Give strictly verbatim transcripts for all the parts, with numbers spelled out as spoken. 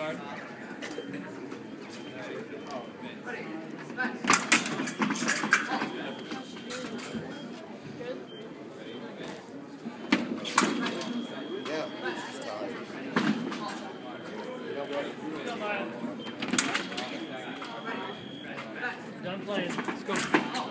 Guard. Ready. Back. Done playing. Let's go.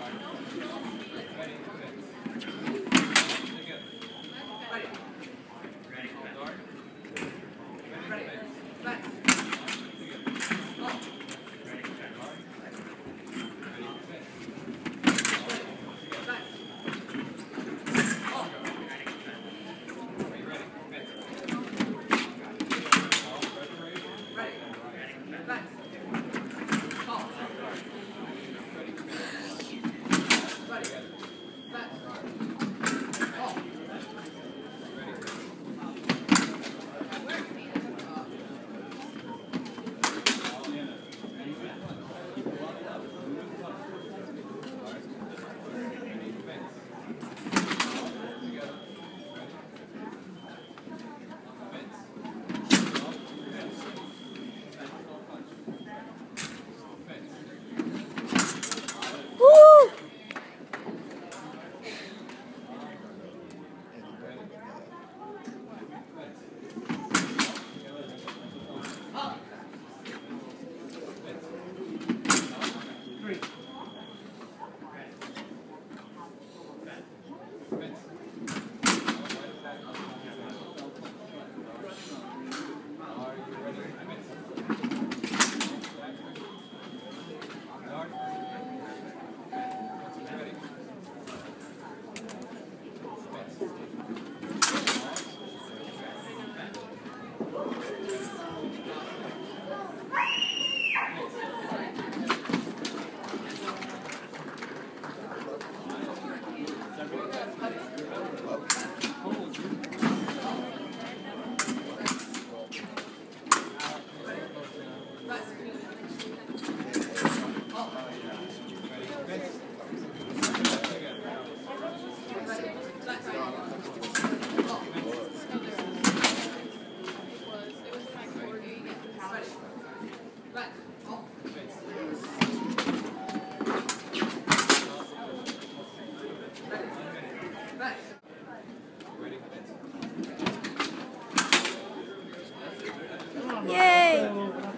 Yay!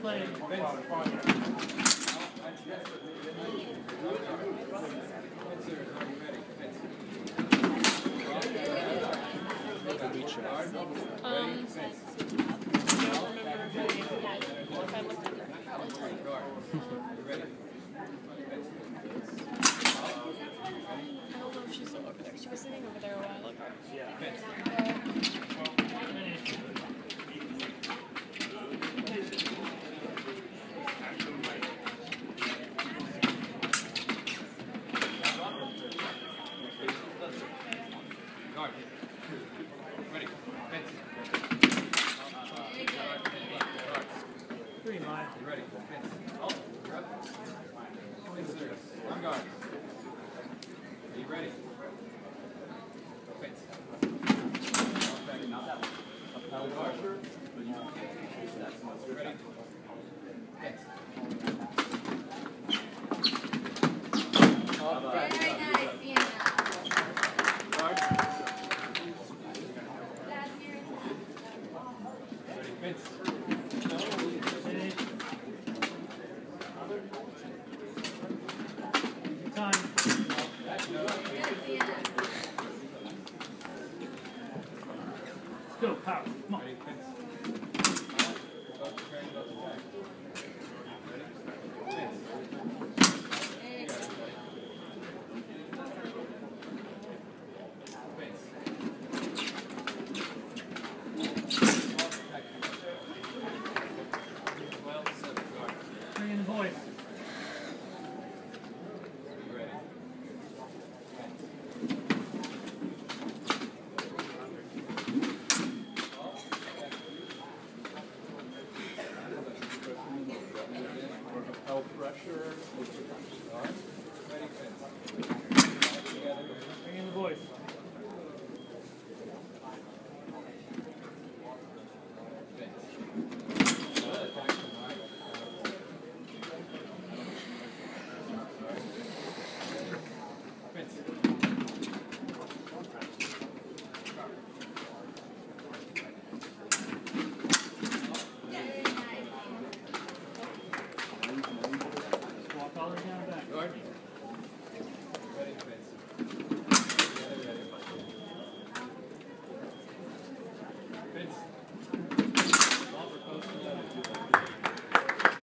Um, I don't know if she's still over there. She was sitting over there a while ago. Guard. Ready. Fence. Three line. You ready? Fence. Oh, you're up. Fence. On guard. Are you ready? Fence. Not that one. Up now guard. Ready? Fence. Go, power. Come on. Ready?